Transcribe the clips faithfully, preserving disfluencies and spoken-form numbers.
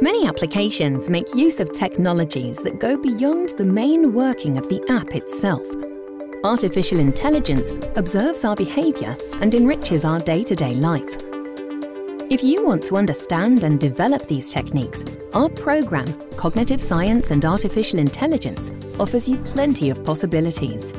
Many applications make use of technologies that go beyond the main working of the app itself. Artificial intelligence observes our behaviour and enriches our day-to-day life. If you want to understand and develop these techniques, our programme, Cognitive Science and Artificial Intelligence, offers you plenty of possibilities.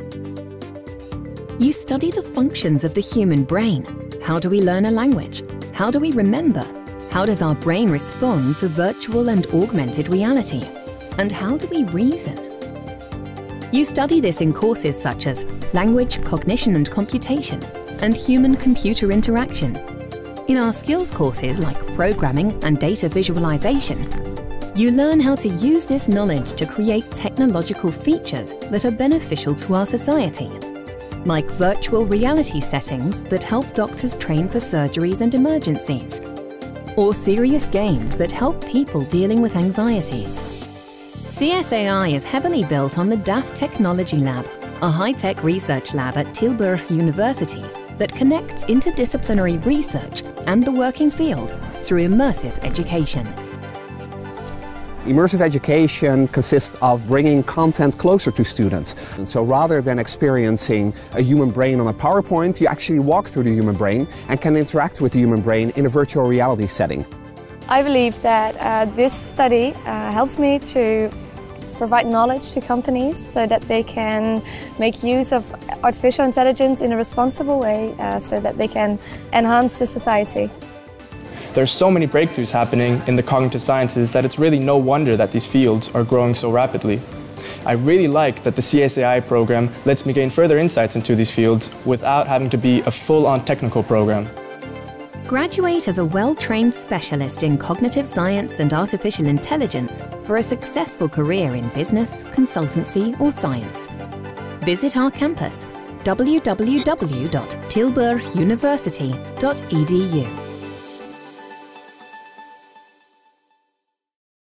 You study the functions of the human brain. How do we learn a language? How do we remember? How does our brain respond to virtual and augmented reality? And how do we reason? You study this in courses such as Language, Cognition and Computation and Human-Computer Interaction. In our skills courses like Programming and Data Visualization, you learn how to use this knowledge to create technological features that are beneficial to our society, like virtual reality settings that help doctors train for surgeries and emergencies, or serious games that help people dealing with anxieties. C S A I is heavily built on the D A F Technology Lab, a high-tech research lab at Tilburg University that connects interdisciplinary research and the working field through immersive education. Immersive education consists of bringing content closer to students. And so rather than experiencing a human brain on a PowerPoint, you actually walk through the human brain and can interact with the human brain in a virtual reality setting. I believe that uh, this study uh, helps me to provide knowledge to companies so that they can make use of artificial intelligence in a responsible way uh, so that they can enhance the society. There's so many breakthroughs happening in the cognitive sciences that it's really no wonder that these fields are growing so rapidly. I really like that the C S A I program lets me gain further insights into these fields without having to be a full-on technical program. Graduate as a well-trained specialist in cognitive science and artificial intelligence for a successful career in business, consultancy or science. Visit our campus w w w dot tilburg university dot e d u.